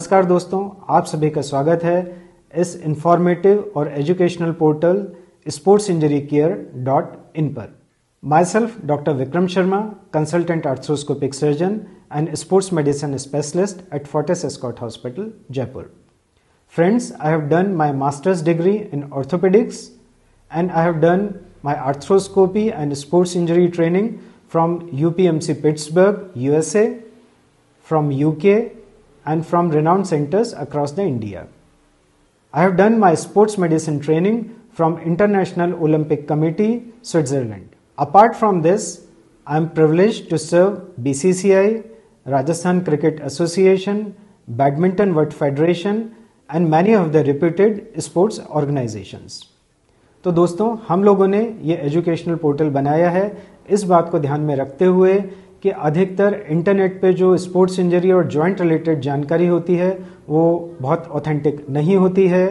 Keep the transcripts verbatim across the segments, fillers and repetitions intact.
नमस्कार दोस्तों, आप सभी का स्वागत है इस इंफॉर्मेटिव और educational portal sports injury care dot in पर। Myself doctor Vikram Sharma, consultant arthroscopic surgeon and sports medicine specialist at Fortis Escorts hospital, Jaipur. Friends, I have done my master's degree in orthopedics and I have done my arthroscopy and sports injury training from U P M C Pittsburgh, U S A, from U K and from renowned centers across the India. I have done my sports medicine training from International Olympic Committee, Switzerland. Apart from this, I am privileged to serve B C C I, Rajasthan Cricket Association, Badminton World Federation and many of the reputed sports organizations. तो दोस्तों, हम लोगों ने ये educational portal बनाया है इस बात को ध्यान में रखते हुए कि अधिकतर इंटरनेट पे जो स्पोर्ट्स इंजरी और जॉइंट रिलेटेड जानकारी होती है वो बहुत ऑथेंटिक नहीं होती है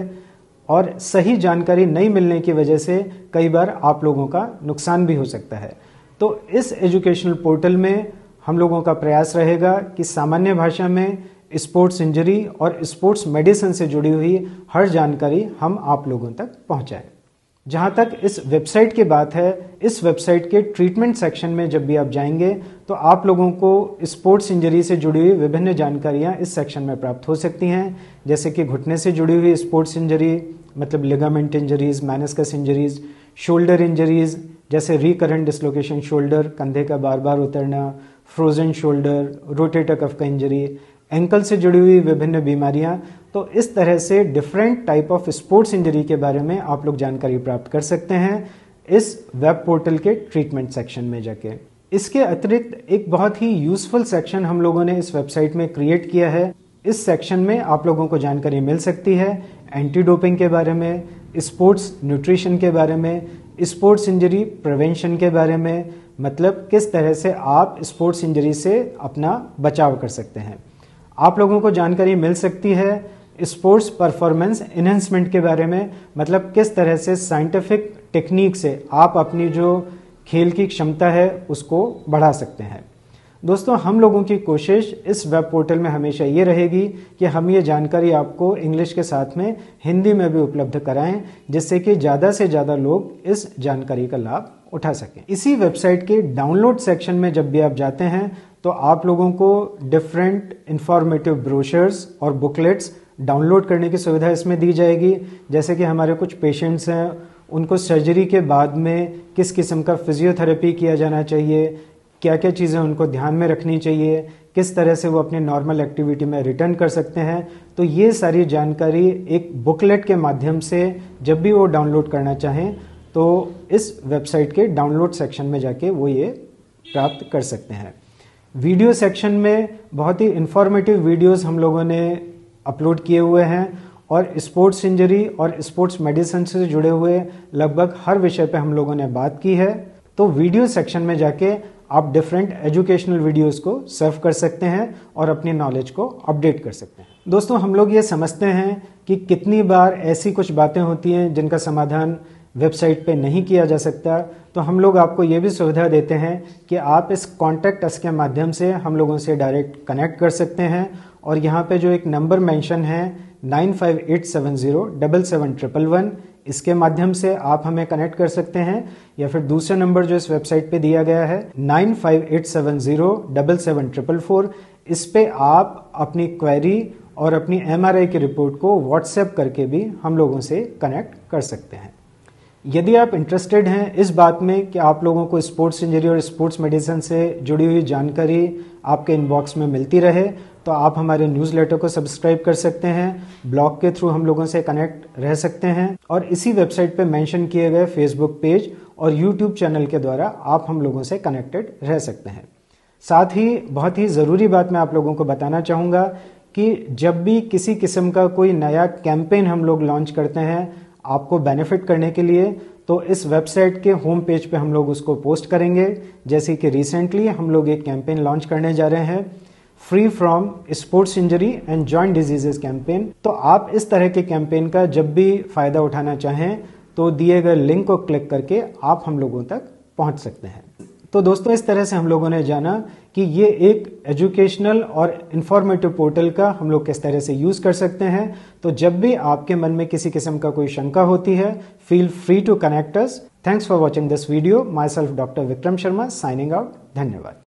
और सही जानकारी नहीं मिलने की वजह से कई बार आप लोगों का नुकसान भी हो सकता है. तो इस एजुकेशनल पोर्टल में हम लोगों का प्रयास रहेगा कि सामान्य भाषा में स्पोर्ट्स इंजरी और स्पोर्ट्स मेडिसिन से जुड़ी हुई हर जानकारी हम आप लोगों तक पहुंचाएं. जहां तक इस वेबसाइट की बात है, इस वेबसाइट के ट्रीटमेंट सेक्शन में जब भी आप जाएंगे तो आप लोगों को स्पोर्ट्स इंजरी से जुड़ी हुई विभिन्न जानकारियां इस सेक्शन में प्राप्त हो सकती हैं, जैसे कि घुटने से जुड़ी हुई स्पोर्ट्स इंजरी मतलब ligament injuries, meniscus injuries, shoulder injuries जैसे रिकरेंट डिस्लोकेशन शोल्डर, कंधे का बार बार उतरना, फ्रोजन शोल्डर, रोटेटर कफ का इंजरी, एंकल से जुड़ी हुई विभिन्न बीमारियां. तो इस तरह से different type of sports injury के बारे में आप लोग जानकारी प्राप्त कर सकते हैं इस वेब पोर्टल के ट्रीटमेंट सेक्शन में जाके. इसके अतिरिक्त एक बहुत ही यूजफुल सेक्शन हम लोगों ने इस वेबसाइट में क्रिएट किया है. इस सेक्शन में आप लोगों को जानकारी मिल सकती है एंटी डोपिंग के बारे में, स्पोर्ट्स न्यूट्रिशन के बारे में, स्पोर्ट्स इंजरी प्रिवेंशन के बारे में, मतलब किस तरह से आप स्पोर्ट्स इंजरी से अपना बचाव कर सकते हैं. आप लोगों को जानकारी मिल सकती है स्पोर्ट्स परफॉर्मेंस एनहेंसमेंट के बारे में, मतलब किस तरह से साइंटिफिक टेक्निक से आप अपनी जो खेल की क्षमता है उसको बढ़ा सकते हैं. दोस्तों, हम लोगों की कोशिश इस वेब पोर्टल में हमेशा ये रहेगी कि हम ये जानकारी आपको इंग्लिश के साथ में हिंदी में भी उपलब्ध कराएं, जिससे कि ज़्यादा से ज़्यादा लोग इस जानकारी का लाभ उठा सकें. इसी वेबसाइट के डाउनलोड सेक्शन में जब भी आप जाते हैं तो आप लोगों को डिफरेंट इंफॉर्मेटिव ब्रोशर्स और बुकलेट्स डाउनलोड करने की सुविधा इसमें दी जाएगी. जैसे कि हमारे कुछ पेशेंट्स हैं, उनको सर्जरी के बाद में किस किस्म का फिजियोथेरेपी किया जाना चाहिए, क्या क्या चीज़ें उनको ध्यान में रखनी चाहिए, किस तरह से वो अपनी नॉर्मल एक्टिविटी में रिटर्न कर सकते हैं. तो ये सारी जानकारी एक बुकलेट के माध्यम से जब भी वो डाउनलोड करना चाहें तो इस वेबसाइट के डाउनलोड सेक्शन में जाके वो ये प्राप्त कर सकते हैं. वीडियो सेक्शन में बहुत ही इंफॉर्मेटिव वीडियोस हम लोगों ने अपलोड किए हुए हैं और स्पोर्ट्स इंजरी और स्पोर्ट्स मेडिसिन से जुड़े हुए लगभग हर विषय पे हम लोगों ने बात की है. तो वीडियो सेक्शन में जाके आप डिफरेंट एजुकेशनल वीडियोस को सर्व कर सकते हैं और अपनी नॉलेज को अपडेट कर सकते हैं. दोस्तों, हम लोग ये समझते हैं कि कितनी बार ऐसी कुछ बातें होती हैं जिनका समाधान वेबसाइट पे नहीं किया जा सकता, तो हम लोग आपको ये भी सुविधा देते हैं कि आप इस कॉन्टैक्ट अस के माध्यम से हम लोगों से डायरेक्ट कनेक्ट कर सकते हैं. और यहाँ पे जो एक नंबर मेंशन है nine five eight seven zero double seven triple one, इसके माध्यम से आप हमें कनेक्ट कर सकते हैं. या फिर दूसरा नंबर जो इस वेबसाइट पे दिया गया है nine five eight seven zero double seven triple four, इस पे आप अपनी क्वेरी और अपनी एम आर आई की रिपोर्ट को व्हाट्सएप करके भी हम लोगों से कनेक्ट कर सकते हैं. यदि आप इंटरेस्टेड हैं इस बात में कि आप लोगों को स्पोर्ट्स इंजरी और स्पोर्ट्स मेडिसिन से जुड़ी हुई जानकारी आपके इनबॉक्स में मिलती रहे, तो आप हमारे न्यूज़लेटर को सब्सक्राइब कर सकते हैं, ब्लॉग के थ्रू हम लोगों से कनेक्ट रह सकते हैं और इसी वेबसाइट पे मेंशन किए गए फेसबुक पेज और यूट्यूब चैनल के द्वारा आप हम लोगों से कनेक्टेड रह सकते हैं. साथ ही बहुत ही ज़रूरी बात मैं आप लोगों को बताना चाहूँगा कि जब भी किसी किस्म का कोई नया कैंपेन हम लोग लॉन्च करते हैं आपको बेनिफिट करने के लिए, तो इस वेबसाइट के होम पेज पे हम लोग उसको पोस्ट करेंगे. जैसे कि रिसेंटली हम लोग एक कैंपेन लॉन्च करने जा रहे हैं, free from sports injury and joint diseases campaign. तो आप इस तरह के कैंपेन का जब भी फायदा उठाना चाहें तो दिए गए लिंक को क्लिक करके आप हम लोगों तक पहुंच सकते हैं. तो दोस्तों, इस तरह से हम लोगों ने जाना कि ये एक एजुकेशनल और इंफॉर्मेटिव पोर्टल का हम लोग किस तरह से यूज कर सकते हैं। तो जब भी आपके मन में किसी किस्म का कोई शंका होती है, feel free to connect us. Thanks for watching this video. Myself doctor Vikram Sharma signing out. धन्यवाद।